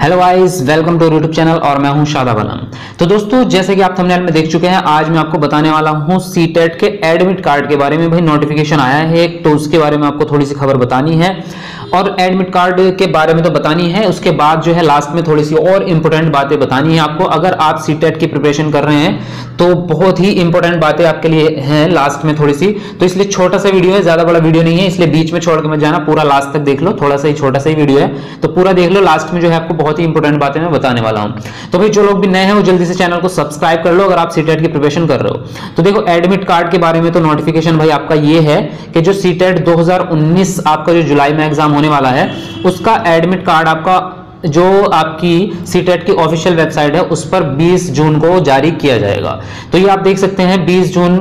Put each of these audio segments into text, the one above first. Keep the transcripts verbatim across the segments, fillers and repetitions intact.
Hello guys, welcome to YouTube channel और मैं हूं शादाब आलम। तो दोस्तों, जैसे कि आप थंबनेल में देख चुके हैं, आज मैं आपको बताने वाला हूं सीटेट के एडमिट कार्ड के बारे में। भाई नोटिफिकेशन आया है एक, तो उसके बारे में आपको थोड़ी सी खबर बतानी है और एडमिट कार्ड के बारे में तो बतानी है। उसके बाद जो है लास्ट में थोड़ी सी और इंपॉर्टेंट बातें बतानी है आपको। अगर आप सीटेट की प्रिपरेशन कर रहे हैं तो बहुत ही इंपॉर्टेंट बातें आपके लिए हैं लास्ट में थोड़ी सी, तो इसलिए छोटा सा वीडियो है, ज्यादा बड़ा वीडियो नहीं है, इसलिए बीच में छोड़ के मत जाना, पूरा लास्ट तक देख लो। थोड़ा सा ही छोटा सा ही वीडियो है तो पूरा देख लो, लास्ट में जो है आपको बहुत ही इंपॉर्टेंट बातें मैं बताने वाला हूं। तो भाई जो लोग भी नए हैं वो जल्दी से चैनल को सब्सक्राइब कर लो अगर आप सीटेट की प्रिपरेशन कर रहे हो। तो देखो, एडमिट कार्ड के बारे में तो नोटिफिकेशन भाई आपका ये है कि जो सीटेट दो हज़ार उन्नीस आपका जो जुलाई में एग्जाम होने वाला है, उसका एडमिट कार्ड आपका जो आपकी सीटेट की ऑफिशियल वेबसाइट है उस पर बीस जून को जारी किया जाएगा। तो ये आप देख सकते हैं बीस जून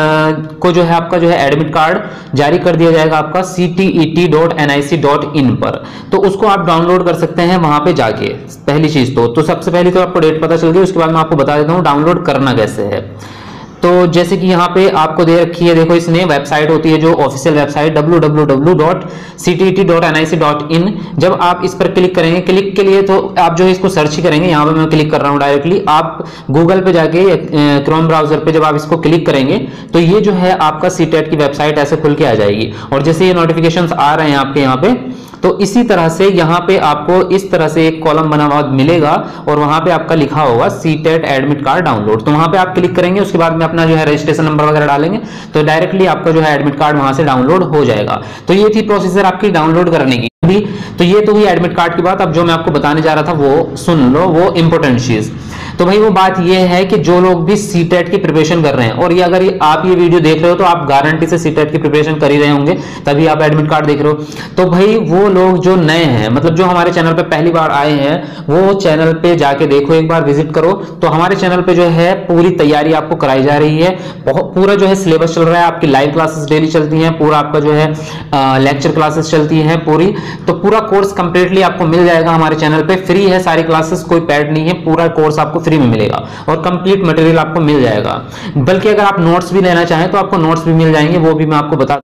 को जो है आपका जो है एडमिट कार्ड जारी कर दिया जाएगा आपका C T E T dot N I C dot in पर। तो उसको आप डाउनलोड कर सकते हैं वहां पे जाके। पहली चीज तो, तो सबसे पहले तो आपको डेट पता चल गई, उसके बाद मैं आपको बता देता हूँ डाउनलोड करना कैसे है। तो जैसे कि यहाँ पे आपको दे रखी है, देखो इसने वेबसाइट होती है जो official website W W W dot C T E T dot N I C dot in. जब आप इस पर क्लिक करेंगे, क्लिक के लिए तो आप जो है इसको सर्च ही करेंगे। यहाँ पे मैं क्लिक कर रहा हूँ डायरेक्टली, आप गूगल पे जाके क्रोम ब्राउजर पे जब आप इसको क्लिक करेंगे तो ये जो है आपका सीटेट की वेबसाइट ऐसे खुल के आ जाएगी। और जैसे ये नोटिफिकेशंस आ रहे हैं आपके यहाँ पे, तो इसी तरह से यहाँ पे आपको इस तरह से एक कॉलम बना हुआ मिलेगा और वहां पे आपका लिखा होगा सीटेट एडमिट कार्ड डाउनलोड। तो वहां पे आप क्लिक करेंगे, उसके बाद में अपना जो है रजिस्ट्रेशन नंबर वगैरह डालेंगे तो डायरेक्टली आपका जो है एडमिट कार्ड वहां से डाउनलोड हो जाएगा। तो ये थी प्रोसीजर आपकी डाउनलोड करने की। तो ये तो हुई एडमिट कार्ड की बात। अब जो मैं आपको बताने जा रहा था वो सुन लो, वो इंपॉर्टेंट चीज। तो भाई वो बात ये है कि जो लोग भी सीटेट की प्रिपरेशन कर रहे हैं, और ये अगर ये आप ये वीडियो देख रहे हो तो आप गारंटी से सीटेट की प्रिपरेशन कर ही रहे होंगे, तभी आप एडमिट कार्ड देख रहे हो। तो भाई वो लोग जो नए हैं, मतलब जो हमारे चैनल पे पहली बार आए हैं, वो चैनल पे जाके देखो, एक बार विजिट करो। तो हमारे चैनल पे जो है पूरी तैयारी आपको कराई जा रही है। बहुत पूरा जो है सिलेबस चल रहा है, आपकी लाइव क्लासेस डेली चलती हैं, पूरा आपका जो है लेक्चर क्लासेस चलती हैं पूरी। तो पूरा कोर्स कंप्लीटली आपको मिल जाएगा हमारे चैनल पे, फ्री है सारी क्लासेस, कोई पैड नहीं है, पूरा कोर्स आपको फ्री में मिलेगा और कंप्लीट मटेरियल आपको मिल जाएगा। बल्कि अगर आप नोट्स भी लेना चाहें तो आपको नोट्स भी मिल जाएंगे, वो भी मैं आपको बता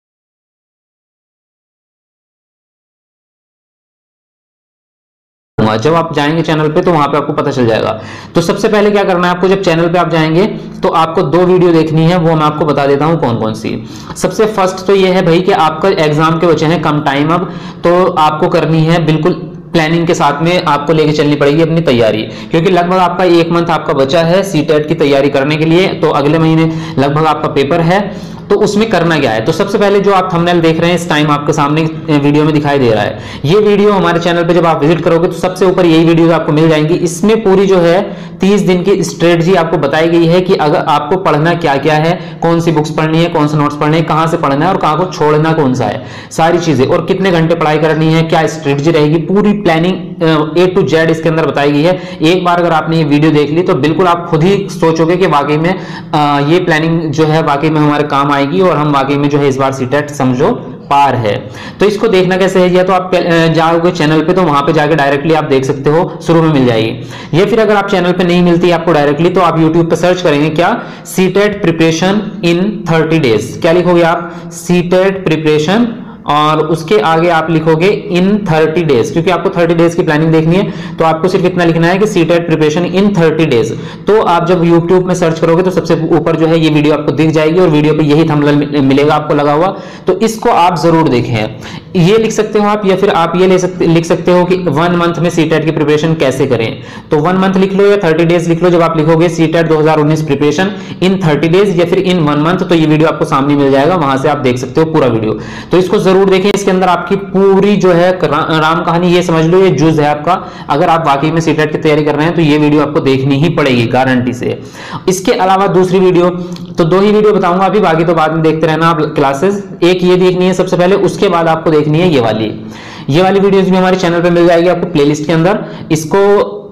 जब आप जाएंगे चैनल पे तो वहां पे आपको पता चल जाएगा। तो सबसे पहले क्या करना है आपको, जब चैनल पे आप जाएंगे तो आपको दो वीडियो देखनी है, वो मैं आपको बता देता हूं कौन कौन सी। सबसे फर्स्ट तो ये है भाई कि आपका एग्जाम के बचे हैं कम टाइम अब, तो आपको करनी है बिल्कुल प्लानिंग के साथ में, आपको लेके चलनी पड़ेगी अपनी तैयारी, क्योंकि लगभग आपका एक मंथ आपका बचा है सीटेट की तैयारी करने के लिए। तो अगले महीने लगभग आपका पेपर है, तो उसमें करना क्या है। तो सबसे पहले जो आप थंबनेल देख रहे हैं इस टाइम आपके सामने वीडियो में दिखाई दे रहा है, ये वीडियो हमारे चैनल पे जब आप विजिट करोगे तो सबसे ऊपर यही वीडियो आपको मिल जाएंगी। इसमें पूरी जो है तीस दिन की स्ट्रेटजी आपको बताई गई है कि अगर आपको पढ़ना क्या क्या है, कौन सी बुक्स पढ़नी है, कौन से नोट्स पढ़ने हैं, कहां से पढ़ना है और कहां को छोड़ना कौन सा है, सारी चीजें, और कितने घंटे पढ़ाई करनी है, क्या स्ट्रेटजी रहेगी, पूरी प्लानिंग ए टू जेड इसके अंदर बताई गई है। एक बार अगर आपने ये वीडियो देख ली तो बिल्कुल आप खुद ही सोचोगे कि वाकई में आ, ये प्लानिंग जो है वाकई में हमारे काम आएगी और हम वाकई में जो है इस बार सीटेट समझो पार है। तो इसको देखना कैसे है, या तो आप जाओगे चैनल पे तो वहां पे जाके डायरेक्टली आप देख सकते हो, शुरू में मिल जाएगी। या फिर अगर आप चैनल पे नहीं मिलती आपको डायरेक्टली, तो आप यूट्यूब पे सर्च करेंगे क्या, CTET preparation in thirty days. क्या लिखोगे आप, सीटेट प्रिपरेशन, और उसके आगे आप लिखोगे इन थर्टी डेज, क्योंकि आपको थर्टी डेज की प्लानिंग देखनी है। तो आपको सिर्फ इतना लिखना है कि CTET preparation in thirty days. तो आप जब यूट्यूब में सर्च करोगे तो सबसे ऊपर जो है ये वीडियो आपको दिख जाएगी और वीडियो पे यही थंबनेल मिलेगा आपको लगा हुआ। तो इसको आप जरूर देखें। ये लिख सकते हो आप, या फिर आप ये ले सकते लिख सकते हो कि वन मंथ में सीटेट की प्रिपरेशन कैसे करें। तो वन मंथ लिख लो या थर्टी डेज लिख लो। जब आप लिखोगे सीटेट दो हज़ार उन्नीस प्रिपरेशन इन थर्टी डेज या फिर इन वन मंथ, तो ये वीडियो आपको सामने मिल जाएगा, वहां से आप देख सकते हो पूरा वीडियो। तो इसको जरूर देखें, इसके अंदर आपकी पूरी जो है राम कहानी, ये समझ लो ये जुज है आपका। अगर आप वाकई में सीटेट की तैयारी कर रहे हैं तो ये वीडियो आपको देखनी ही पड़ेगी गारंटी से। इसके अलावा दूसरी वीडियो, तो दो ही वीडियो बताऊंगा अभी, बाकी तो बाद में देखते रहना आप क्लासेस। एक ये देखनी है सबसे पहले, उसके बाद आपको देखनी है ये वाली ये वाली वीडियोस भी हमारे चैनल पे मिल जाएगी आपको प्लेलिस्ट के अंदर। इसको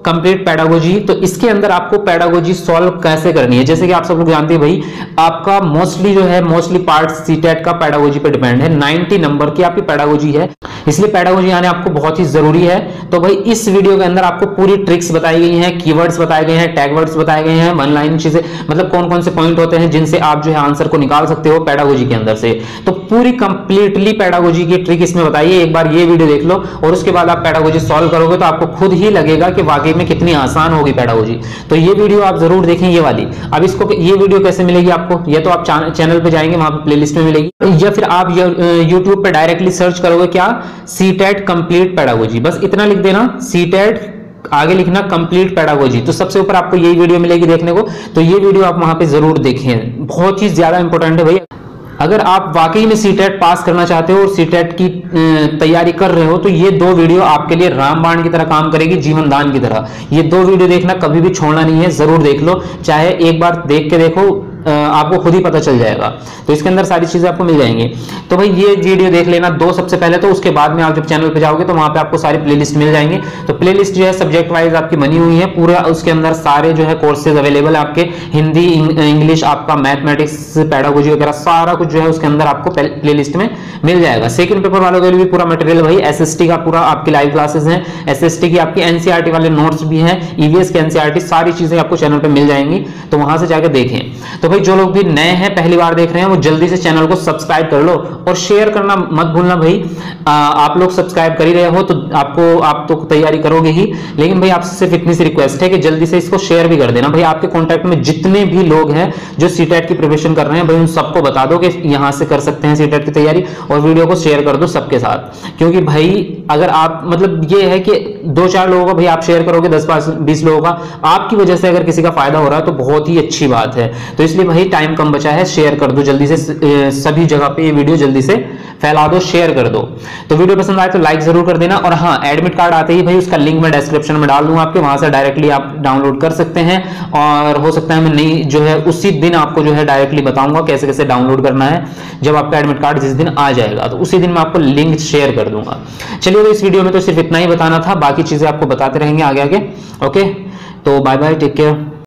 कंप्लीट पेडागोजी, तो इसके अंदर आपको पेडागोजी सॉल्व कैसे करनी है। जैसे कि आप सब लोग जानते हैं भाई, आपका मोस्टली जो है मोस्टली पार्ट सीटेट का पेडागोजी पे डिपेंड है। नब्बे नंबर की आपकी पेडागोजी है, इसलिए पेडागोजी आने आपको बहुत ही जरूरी है। तो भाई इस वीडियो के अंदर आपको पूरी ट्रिक्स बताई गई हैं, कीवर्ड्स बताए गए हैं, टैग वर्ड्स बताए गए हैं, वन लाइन चीजें, मतलब कौन कौन से पॉइंट होते हैं जिनसे आप जो है आंसर को निकाल सकते हो पेडागोजी के अंदर से। तो पूरी कंप्लीटली पेडागोजी की ट्रिक इसमें बताइए। एक बार ये वीडियो देख लो और उसके बाद आप पेडागोजी सॉल्व करोगे तो आपको खुद ही लगेगा कि वाकई में कितनी आसान होगी पेडागोजी। तो ये वीडियो आप जरूर देखें, ये वाली। अब इसको ये वीडियो कैसे मिलेगी आपको, या तो आप चैनल पे जाएंगे, वहां पे प्लेलिस्ट में मिलेगी, या फिर आप यूट्यूब पे डायरेक्टली सर्च करोगे क्या, सीटेट कंप्लीट पेडागोजी, बस इतना लिख देना, सीटेट आगे लिखना कंप्लीट पेडागोजी, तो सबसे ऊपर आपको यही वीडियो मिलेगी देखने को। तो ये वीडियो आप वहां पे जरूर देखें, बहुत ही ज्यादा इंपॉर्टेंट है भाई। अगर आप वाकई में सीटेट पास करना चाहते हो और सीटेट की तैयारी कर रहे हो तो ये दो वीडियो आपके लिए रामबाण की तरह काम करेगी, जीवन दान की तरह। ये दो वीडियो देखना कभी भी छोड़ना नहीं है, जरूर देख लो, चाहे एक बार देख के देखो, आपको खुद ही पता चल जाएगा। तो इसके अंदर सारी चीजें आपको मिल जाएंगी। तो भाई ये वीडियो देख लेना दो सबसे पहले, तो उसके बाद में आप जब चैनल पे जाओगे तो वहां पे आपको सारी प्लेलिस्ट मिल जाएंगी। तो प्लेलिस्ट जो है सब्जेक्ट वाइज आपकी बनी हुई है पूरा, उसके अंदर सारे जो है कोर्सेज अवेलेबल है आपके, हिंदी, इंग्लिश, आपका मैथमेटिक्स, पेडागोजी वगैरह सारा कुछ जो है उसके अंदर आपको प्लेलिस्ट में मिल जाएगा। सेकंड पेपर वालों के लिए भी पूरा मटेरियल भाई, एसएसटी का पूरा आपकी लाइव क्लासेस हैं, एसएसटी की आपकी एनसीईआरटी वाले नोट्स भी हैं, ईवीएस के एनसीईआरटी, सारी चीजें आपको चैनल पे मिल जाएंगी, तो वहां से जाकर देखें। तो जो लोग भी नए हैं, पहली बार देख रहे हैं, वो जल्दी से चैनल को सब्सक्राइब कर लो और शेयर करना मत भूलना भाई। आ, आप लोग सब्सक्राइब कर ही रहे हो तो आपको, आप तो तैयारी करोगे ही, लेकिन भाई आपसे सिर्फ इतनी सी रिक्वेस्ट है कि जल्दी से इसको शेयर भी कर देना भाई। आपके कॉन्टैक्ट में जितने भी लोग हैं जो सीटेट की प्रिपरेशन कर रहे हैं भाई, उन सबको बता दो कि यहां से कर सकते हैं सीटेट की तैयारी, और वीडियो को शेयर कर दो सबके साथ। क्योंकि भाई अगर आप, मतलब ये है कि दो चार लोगों का भाई आप शेयर करोगे, दस बीस लोगों का, आपकी वजह से अगर किसी का फायदा हो रहा है तो बहुत ही अच्छी बात है। तो इसलिए भाई टाइम कम बचा है, शेयर कर दो जल्दी से, सभी जगह पे ये वीडियो जल्दी से फैला दो, शेयर कर दो। तो वीडियो पसंद आए तो लाइक जरूर कर देना। और हाँ, एडमिट कार्ड आते ही भाई उसका लिंक मैं डिस्क्रिप्शन में डाल दूंगा आपके, वहां से डायरेक्टली आप डाउनलोड कर सकते हैं। और हो सकता है मैं नहीं जो है उसी दिन आपको जो है डायरेक्टली बताऊंगा कैसे कैसे डाउनलोड करना है। जब आपका एडमिट कार्ड जिस दिन आ जाएगा तो उसी दिन मैं आपको लिंक शेयर कर दूंगा। चलिए तो इस वीडियो में तो सिर्फ इतना ही बताना था, बाकी चीजें आपको बताते रहेंगे आगे आगे। ओके, तो बाय बाय, टेक केयर।